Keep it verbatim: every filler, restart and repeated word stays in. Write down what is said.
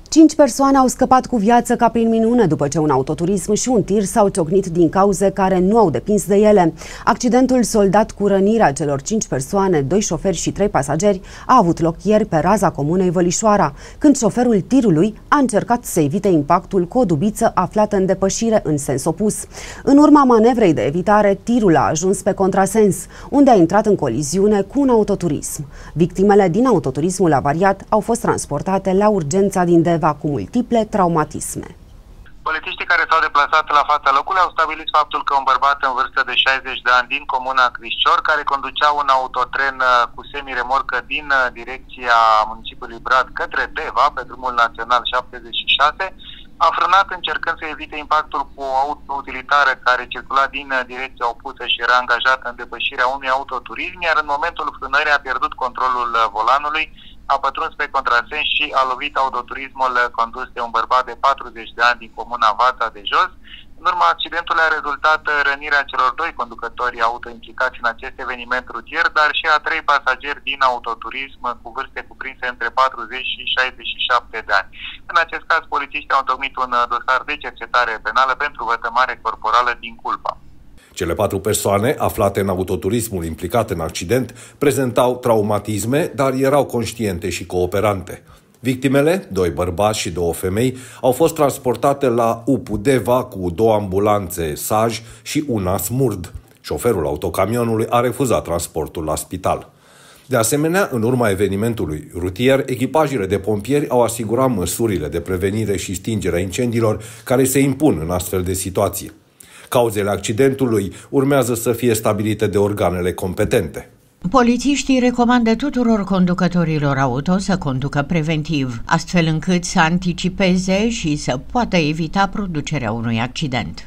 Cinci persoane au scăpat cu viață ca prin minune după ce un autoturism și un tir s-au ciocnit din cauze care nu au depins de ele. Accidentul soldat cu rănirea celor cinci persoane, doi șoferi și trei pasageri, a avut loc ieri pe raza comunei Vălișoara, când șoferul tirului a încercat să evite impactul cu o dubiță aflată în depășire în sens opus. În urma manevrei de evitare, tirul a ajuns pe contrasens, unde a intrat în coliziune cu un autoturism. Victimele din autoturismul avariat au fost transportate la urgența din Deva cu multiple traumatisme. Polițiștii care s-au deplasat la fața locului au stabilit faptul că un bărbat în vârstă de șaizeci de ani din comuna Crișcior, care conducea un autotren cu semiremorcă din direcția municipiului Brad către Deva, pe drumul național șaptezeci și șase, a frânat încercând să evite impactul cu o auto-utilitară care circula din direcția opusă și era angajată în depășirea unui autoturism, iar în momentul frânării a pierdut controlul volanului, a pătruns pe contrasens și a lovit autoturismul condus de un bărbat de patruzeci de ani din comuna Vața de Jos. În urma accidentului a rezultat rănirea celor doi conducători auto implicați în acest eveniment rutier, dar și a trei pasageri din autoturism cu vârste cuprinse între patruzeci și șaizeci și șapte de ani. În acest caz, polițiștii au întocmit un dosar de cercetare penală pentru vătămare corporală din culpa. Cele patru persoane aflate în autoturismul implicat în accident prezentau traumatisme, dar erau conștiente și cooperante. Victimele, doi bărbați și două femei, au fost transportate la U P U Deva cu două ambulanțe Saj și una Smurd. Șoferul autocamionului a refuzat transportul la spital. De asemenea, în urma evenimentului rutier, echipajele de pompieri au asigurat măsurile de prevenire și stingere a incendiilor care se impun în astfel de situații. Cauzele accidentului urmează să fie stabilite de organele competente. Polițiștii recomandă tuturor conducătorilor auto să conducă preventiv, astfel încât să anticipeze și să poată evita producerea unui accident.